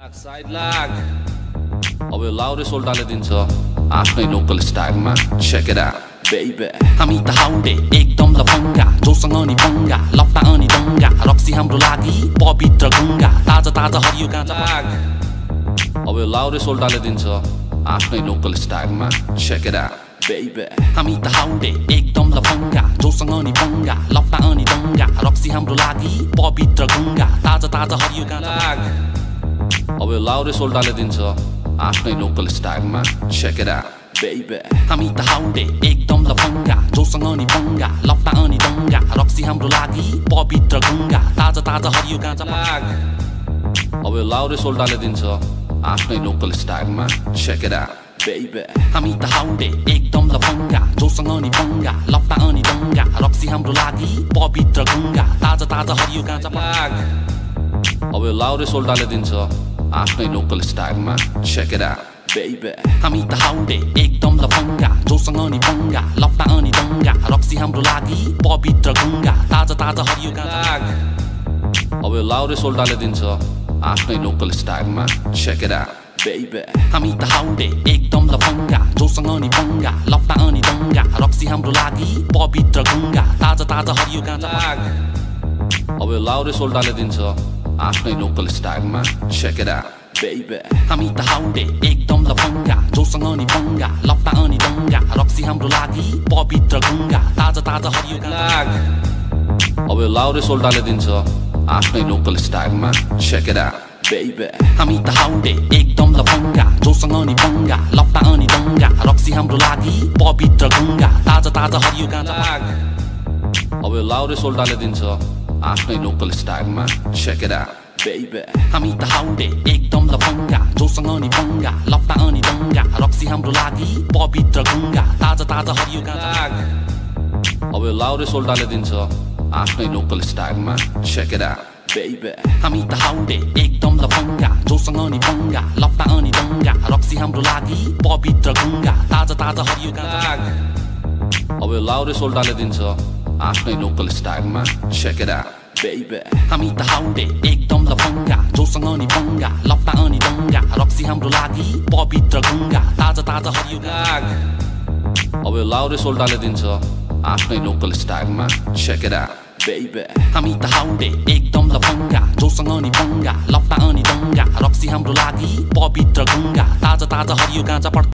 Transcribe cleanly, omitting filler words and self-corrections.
Side lag. अब यो लाउरे सोल्टाले दिन्छ आफ्नै लोकल स्टाइलमा check it out baby हामी त हाउडे एकदम लफंगा जोसँग नि पंगा लप्पा अनि दंगा रक्सी हाम्रो लागि पवित्र गंगा ताजा ताजा हरियो गाँजा lag. अब यो लाउरे सोल्टाले दिन्छ आफ्नै लोकल स्टाइलमा check it out baby हामी त हाउडे एकदम लफंगा जोसँग नि पंगा लप्पा अनि दंगा रक्सी हाम्रो लागि पवित्र गंगा ताजा ताजा हरियो गाँजा lag. अब यो लाउरे सोल्टाले दिन्छ आफ्नै लोकल स्टाइलमा check it out baby हामी त हाउडे एकदम लफंगा जोसँग नि पंगा लप्पा अनि दंगा रक्सी हाम्रो लागि पवित्र गंगा ताजा ताजा हरियो गाँजा lag. अब यो लाउरे सोल्टाले दिन्छ आफ्नै लोकल स्टाइलमा check it out baby हामी त हाउडे एकदम लफंगा जोसँग नि पंगा लप्पा अनि दंगा रक्सी हाम्रो लागि पवित्र गंगा ताजा ताजा हरियो गाँजा lag. अब यो लाउरे सोल्टाले दिन्छ आफ्नै लोकल स्टाइलमा check it out baby हामी त हाउडे एकदम लफंगा जोसँग नि पंगा लप्पा अनि दंगा रक्सी हाम्रो लागि पवित्र गंगा ताजा ताजा हरियो गाँजा lag. अब यो लाउरे सोल्टाले दिन्छ आफ्नै लोकल स्टाइलमा check it out baby हामी त हाउडे एकदम लफंगा जोसँग नि पंगा लप्पा अनि दंगा रक्सी हाम्रो लागि पवित्र गंगा ताजा ताजा हरियो गाँजा lag. अब यो लाउरे सोल्टाले दिन्छ आफ्नै लोकल स्टाइलमा check it out baby हामी त हाउडे एकदम लफंगा जोसँग नि पंगा लप्पा अनि दंगा रक्सी हाम्रो लागि पवित्र गंगा ताजा ताजा हरियो गाँजा lag. अब यो लाउरे सोल्टाले दिन्छ आफ्नै लोकल स्टाइलमा check it out baby हामी त हाउडे एकदम लफंगा जोसँग नि पंगा लप्पा अनि दंगा रक्सी हाम्रो लागि पवित्र गंगा ताजा ताजा हरियो गाँजा lag. अब यो लाउरे सोल्टाले दिन्छ आफ्नै लोकल स्टाइलमा check it out baby हामी त हाउडे एकदम लफंगा जोसँग नि पंगा लप्पा अनि दंगा रक्सी हाम्रो लागि पवित्र गंगा ताजा ताजा हरियो गाँजा lag. अब यो लाउरे सोल्टाले दिन्छ आफ्नै लोकल स्टाइलमा check it out baby हामी त हाउडे एकदम लफंगा जोसँग नि पंगा लप्पा अनि दंगा रक्सी हाम्रो लागि पवित्र गंगा ताजा ताजा हरियो गाँजा lag. अब यो लाउरे सोल्टाले दिन्छ आफ्नै लोकल स्टाइलमा check it out baby हामी त हाउडे एकदम लफंगा जोसँग नि पंगा लप्पा अनि दंगा रक्सी हाम्रो लागि पवित्र गंगा ताजा ताजा हरियो गाँजा lag. अब यो लाउरे सोल्टाले दिन्छ आफ्नै लोकल स्टाइलमा check it out baby हामी त हाउडे एकदम लफंगा जोसँग नि पंगा लप्पा अनि दंगा रक्सी हाम्रो लागि पवित्र गंगा ताजा ताजा हरियो गाँजा